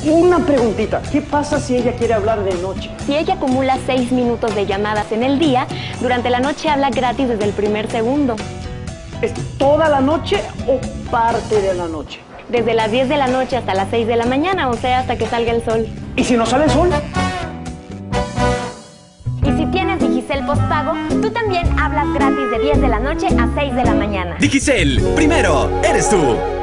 Una preguntita, ¿qué pasa si ella quiere hablar de noche? Si ella acumula 6 minutos de llamadas en el día, durante la noche habla gratis desde el primer segundo. ¿Es toda la noche o parte de la noche? Desde las 10 de la noche hasta las 6 de la mañana, o sea, hasta que salga el sol. ¿Y si no sale el sol? Y si tienes Digicel postpago, tú también hablas gratis de 10 de la noche a 6 de la mañana. Digicel, primero eres tú.